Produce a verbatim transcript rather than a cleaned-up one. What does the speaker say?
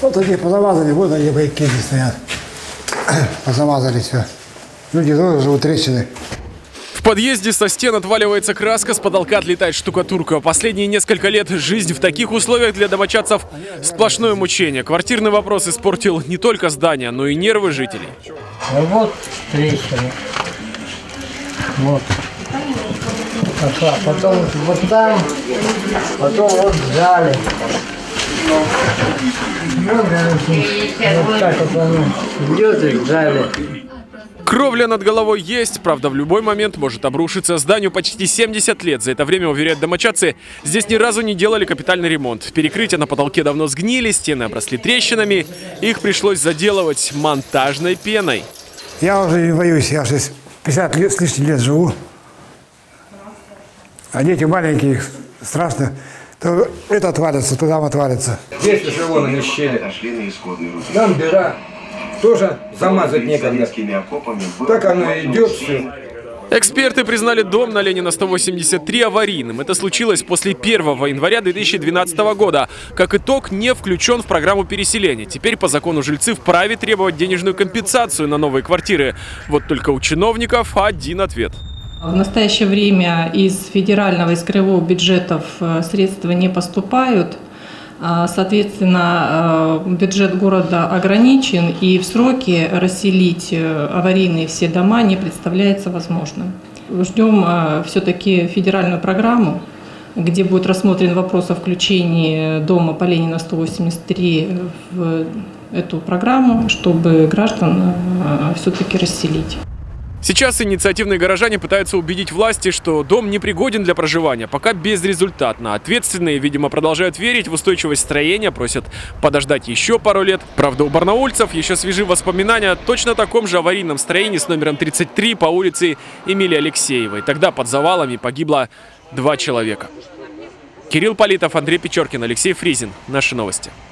Вот такие позамазали, вот они бойки здесь стоят. Позамазали все. Люди тоже живут трещины. В подъезде со стен отваливается краска, с потолка отлетает штукатурка. Последние несколько лет жизнь в таких условиях для домочадцев сплошное мучение. Квартирный вопрос испортил не только здание, но и нервы жителей. Вот трещина. Вот. Пошла. Потом вот там, потом вот в зале. Вот так вот оно идет и в зале. Кровля над головой есть, правда, в любой момент может обрушиться. Зданию почти семьдесят лет. За это время, уверяют домочадцы, здесь ни разу не делали капитальный ремонт. Перекрытия на потолке давно сгнили, стены обросли трещинами. Их пришлось заделывать монтажной пеной. Я уже не боюсь, я уже пятьдесят лет, с лишним лет живу. А дети маленькие, их страшно. То это отвалится, туда отвалится. Здесь уже вон они щели. Нам дыра. Тоже замазать некогда. Так оно и идет все. Эксперты признали дом на Ленина сто восемьдесят три аварийным. Это случилось после первого января две тысячи двенадцатого года. Как итог, не включен в программу переселения. Теперь по закону жильцы вправе требовать денежную компенсацию на новые квартиры. Вот только у чиновников один ответ. В настоящее время из федерального и из краевого бюджетов средства не поступают. Соответственно, бюджет города ограничен, и в сроки расселить аварийные все дома не представляется возможным. Ждем все-таки федеральную программу, где будет рассмотрен вопрос о включении дома по Ленина сто восемьдесят три в эту программу, чтобы граждан все-таки расселить. Сейчас инициативные горожане пытаются убедить власти, что дом непригоден для проживания, пока безрезультатно. Ответственные, видимо, продолжают верить в устойчивость строения, просят подождать еще пару лет. Правда, у барнаульцев еще свежи воспоминания о точно таком же аварийном строении с номером тридцать три по улице Эмилии Алексеевой. Тогда под завалами погибло два человека. Кирилл Политов, Андрей Печоркин, Алексей Фризин. Наши новости.